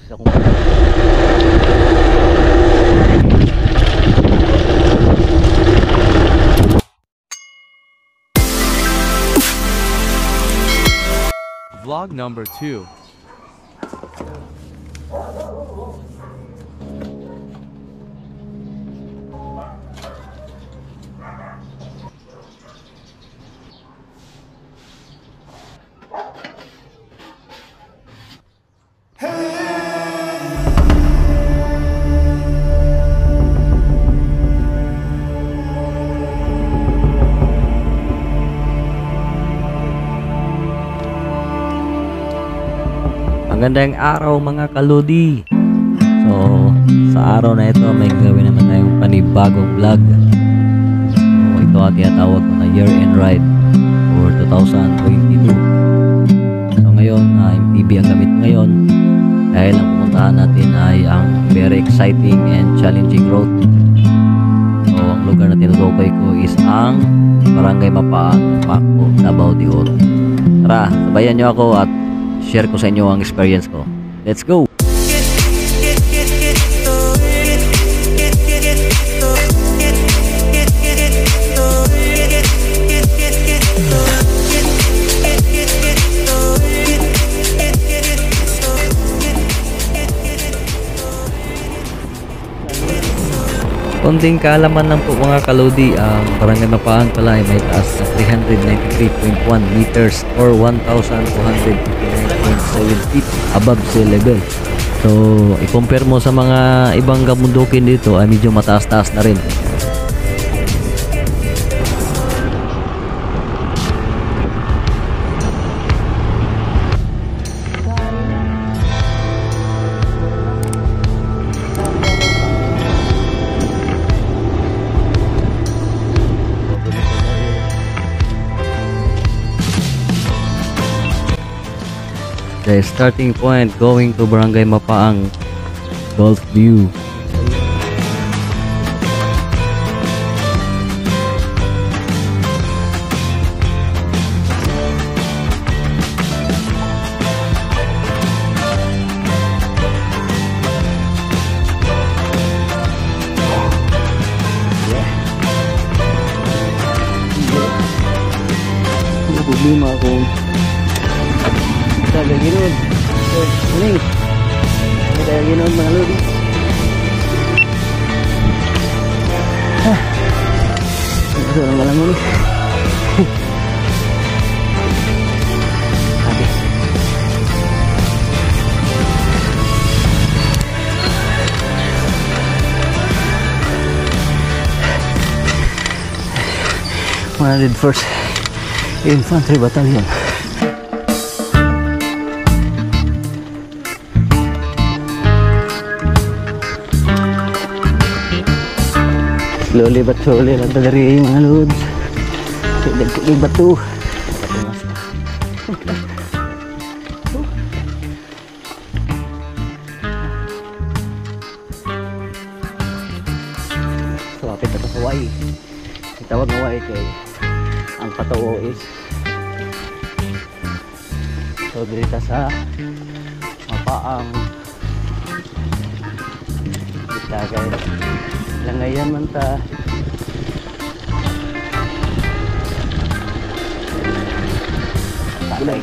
sa kung Vlog number 2. magandang araw mga kaludi. So sa araw na ito may gawin naman tayong panibagong vlog. So ito ang tinatawag ko na year end ride for 2022. So ngayon MTB ang gamit ngayon dahil ang pupuntahan natin ay ang very exciting and challenging road. So ang lugar na tinutukoy ko is ang Barangay Mapaan, Paco, Davao de Oro. Tara, sabayan nyo ako at share ko sa inyo ang experience ko. Let's go! Konting kaalaman lang po mga kaludi, ang Barangay Mapaan pala ay may taas na 393.1 meters or 1,259.7 feet above sea level. So i-compare mo sa mga ibang gamundukin dito ay medyo mataas-taas na rin. The starting point going to Barangay Mapaang Golf View. Ano problema kung Dagang ginod. Ini. Dagang ginod mga lodi. Ito lang galang mo ni. Abi. First Infantry Battalion. Slowly but surely lang dari mga lods. Dagdag batu. So apit na sa Hawaii. Itawag ng Hawaii kay ang patawo is so dito sa Mapaang Itagay Langayan man ta. Talay.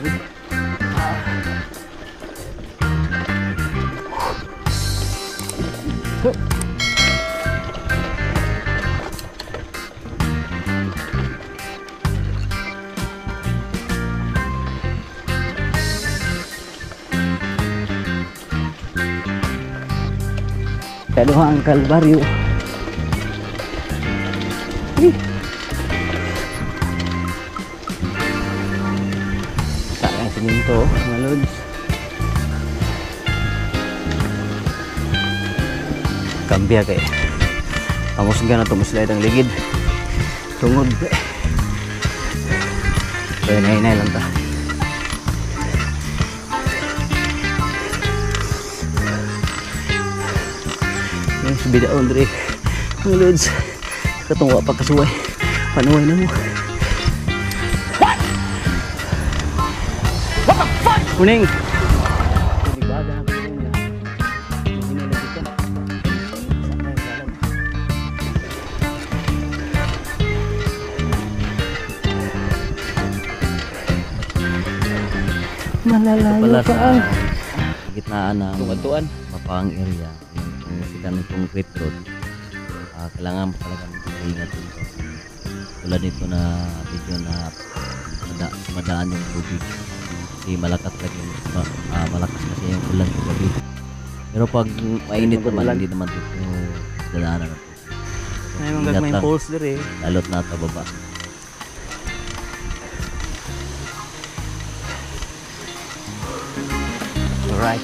Kaduhang Kalbaryo. Sayang siminto mga lods. Kambya kay amos nga na tumuslayad ang ligid tungod kaya nahinay lang ta. Yung subidaon diri mga lods. Katungwa pagkasuway panuway na mo. What the fuck? Kuning. Hindi ba na kuning. Ito pala sa gitnaan ng Tungatuan. Mapang area, yung sikat ng concrete road. Kailangan talaga mag-ingat dito. Tulad nito na video na madaan yung tubig. Kasi malakas kasi yung ulan sa gabi. Pero pag mainit naman, hindi naman dito dadaanan ng tubig. May mga Ingat gagmayng lang. poles dire. Lalot na ito baba. Alright.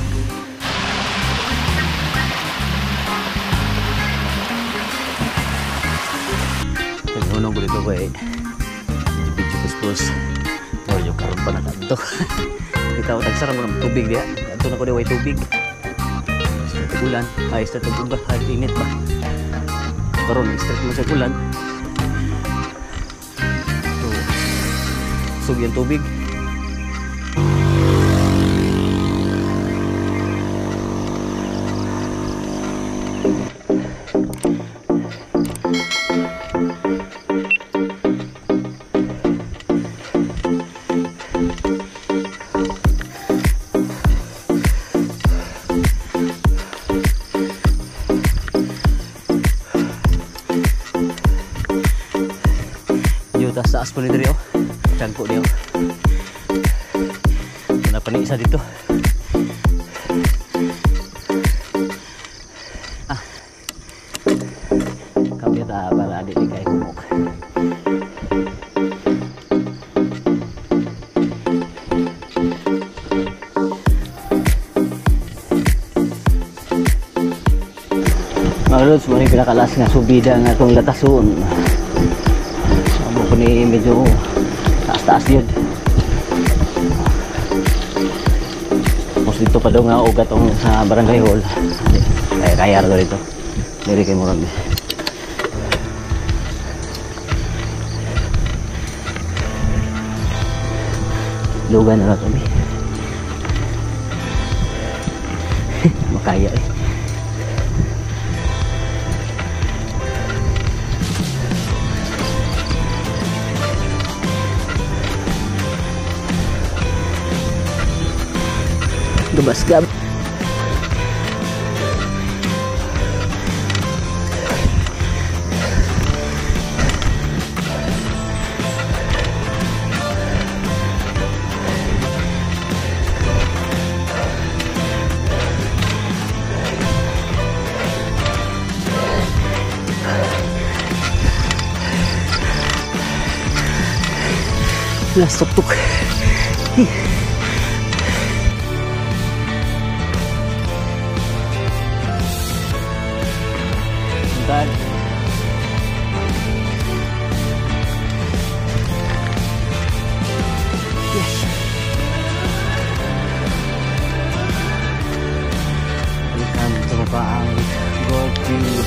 Tanunong ko dito ko eh. Video puspus. Oh, yung karon pa na dito. Kita ko tagsara mo ng tubig diya. Ato na ko diway tubig. Sa ulan, ay sa tubig ay init ba. Karon stress mo sa ulan. So, sug yung tubig. Taas po nito rin oh. Tangko niyo. Kenapa nih isa dito? Kami ta para adik ni kay humok. Maglod mo ni pinakalas nga subida nga itong latasun. Amo ko ni medyo taas-taas yun. Tapos dito pa daw nga ugat tong sa barangay hall. Ay kaya rin dito. Diri kay murag. Lugan na kami. Makaya eh. Gabas-gab. Last tuk-tuk. Bentar. Yes. Welcome to Mapaang Golf View.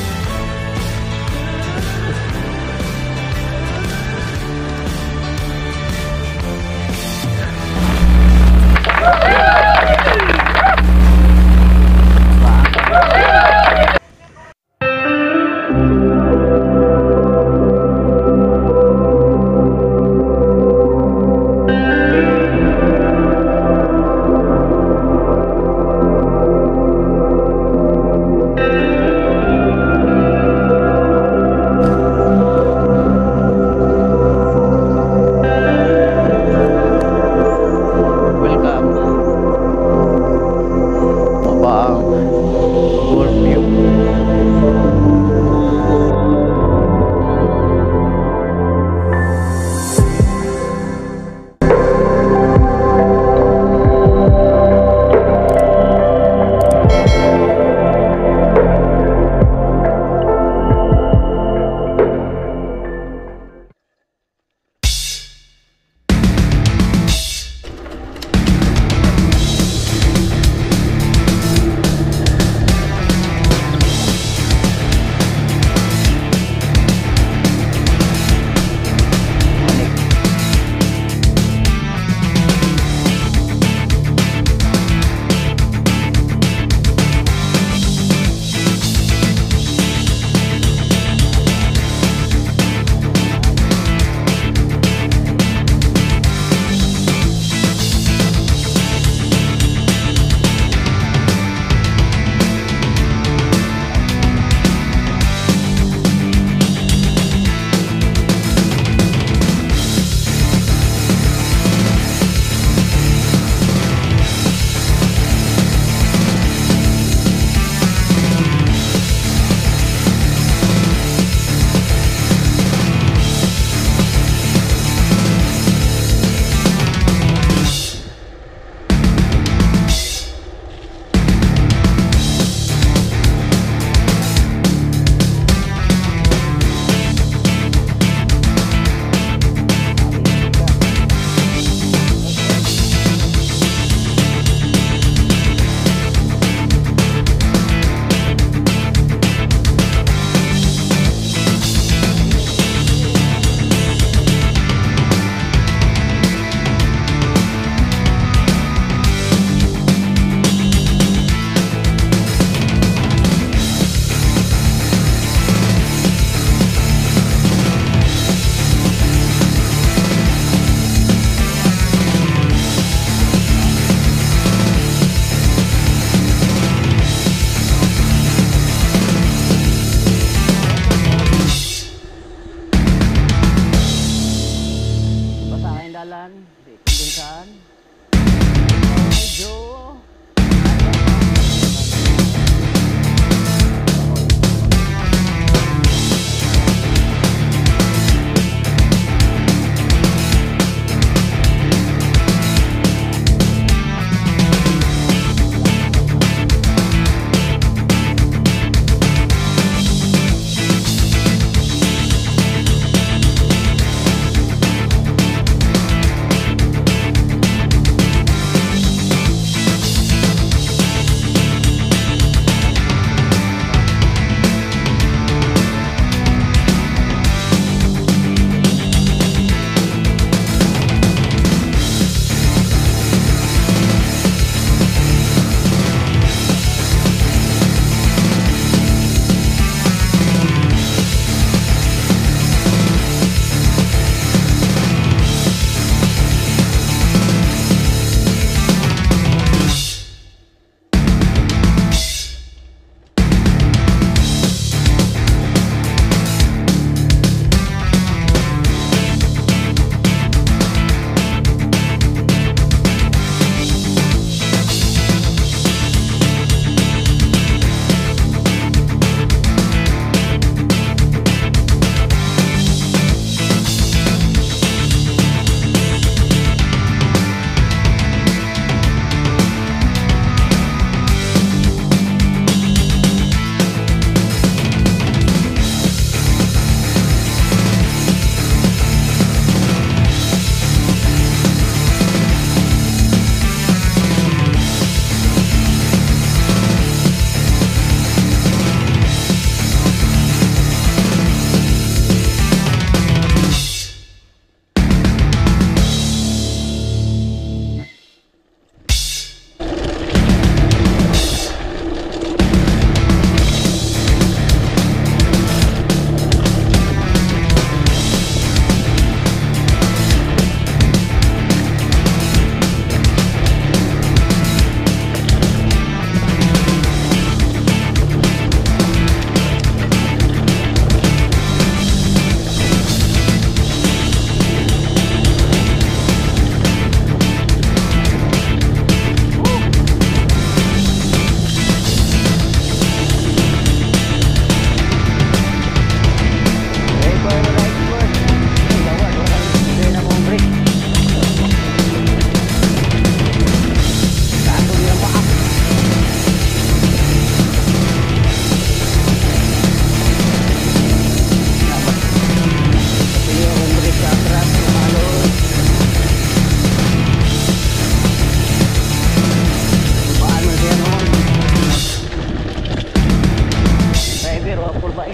Pero apol ba eh.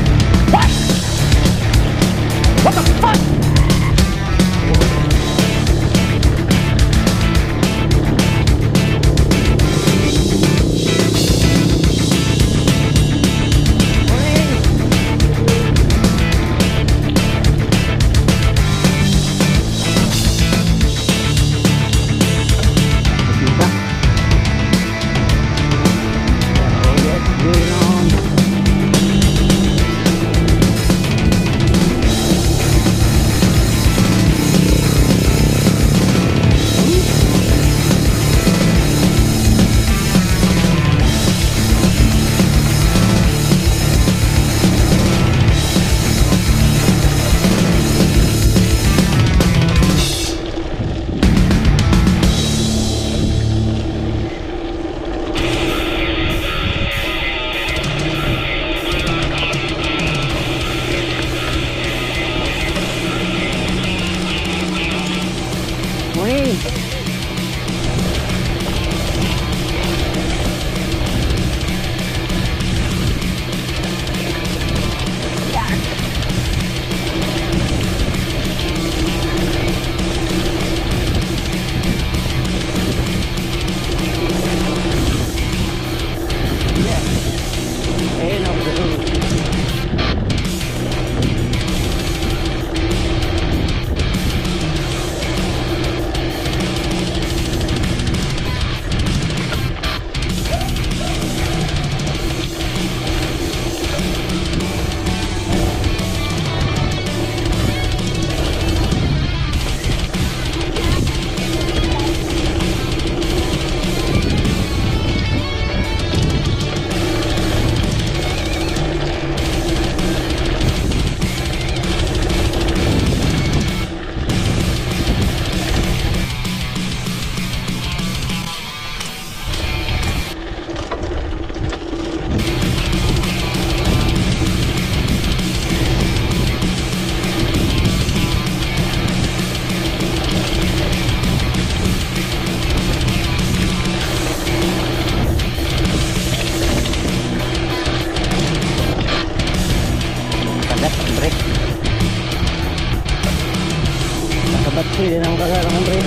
Pwede na makakalaman rin.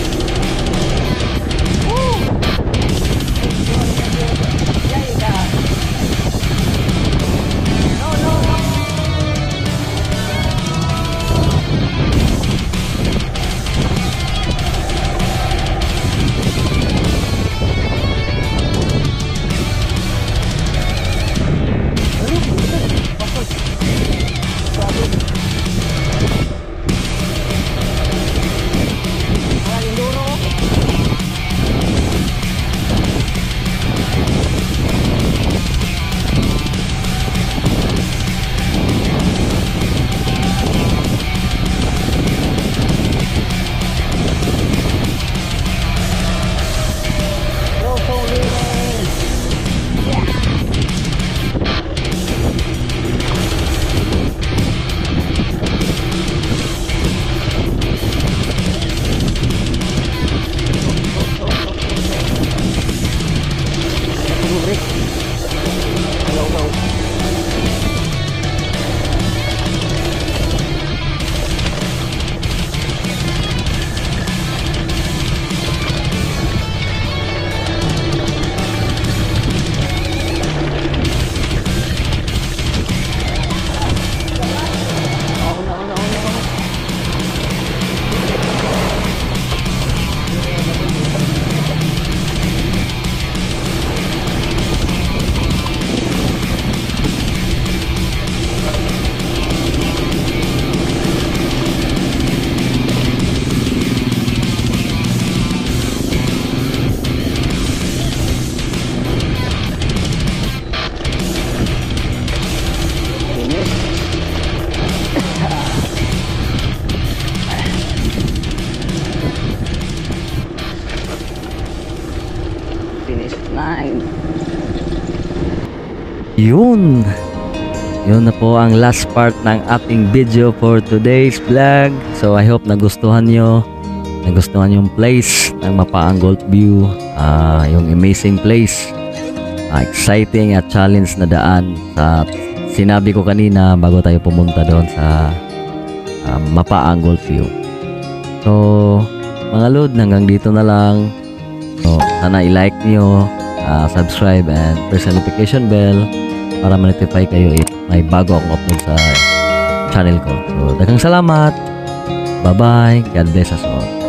Yun. Yun na po ang last part ng ating video for today's vlog. So I hope nagustuhan nyo. Nagustuhan yung place ng Mapaang Golf View. Yung amazing place. exciting at challenge na daan sa sinabi ko kanina bago tayo pumunta doon sa Mapaang Golf View. So, mga lod, hanggang dito na lang. So, sana i-like nyo, subscribe, and press the notification bell para ma-notify kayo if may bago akong upload sa channel ko. So, daghang salamat. Bye-bye. God bless us all.